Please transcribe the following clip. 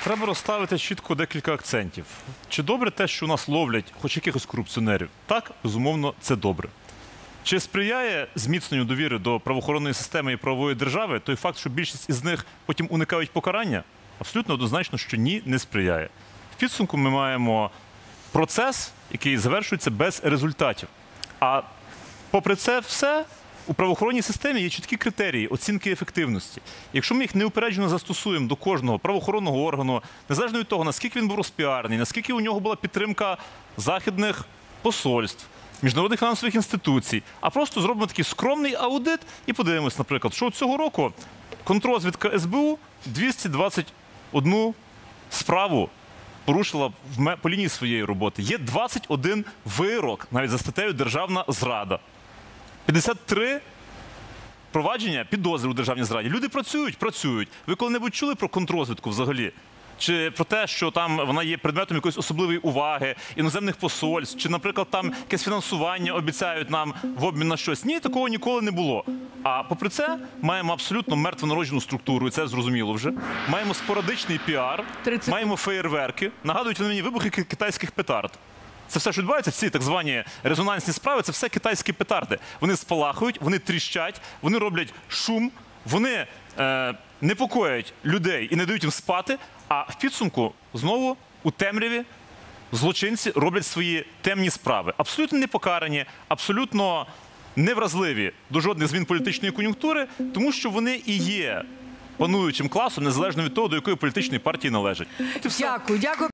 Треба розставити чітко декілька акцентів. Чи добре те, що у нас ловлять хоч якихось корупціонерів? Так, безумовно, це добре. Чи сприяє зміцненню довіри до правоохоронної системи і правової держави той факт, що більшість із них потім уникають покарання? Абсолютно однозначно, що ні, не сприяє. В підсумку ми маємо процес, який завершується без результатів. А попри це все, у правоохоронній системі є чіткі критерії оцінки ефективності. Якщо ми їх неупереджено застосуємо до кожного правоохоронного органу, незалежно від того, наскільки він був розпіарений, наскільки у нього була підтримка західних посольств, міжнародних фінансових інституцій, а просто зробимо такий скромний аудит і подивимось, наприклад, що цього року контррозвідка СБУ 221 справу порушила по лінії своєї роботи. Є 21 вирок, навіть за статтею «Державна зрада». 53 провадження підозри у державній зраді. Люди працюють. Ви коли-небудь чули про контррозвідку взагалі? Чи про те, що там вона є предметом якоїсь особливої уваги, іноземних посольств, чи, наприклад, там якесь фінансування обіцяють нам в обмін на щось? Ні, такого ніколи не було. А попри це, маємо абсолютно мертвонароджену структуру, і це зрозуміло вже. Маємо спорадичний піар, маємо феєрверки. Нагадують вони мені вибухи китайських петард. Це все, що відбувається, ці так звані резонансні справи, це все китайські петарди. Вони спалахують, вони тріщать, вони роблять шум, вони непокоять людей і не дають їм спати, а в підсумку знову у темряві злочинці роблять свої темні справи. Абсолютно непокарані, абсолютно невразливі до жодних змін політичної кон'юнктури, тому що вони і є пануючим класом, незалежно від того, до якої політичної партії належать. Дякую.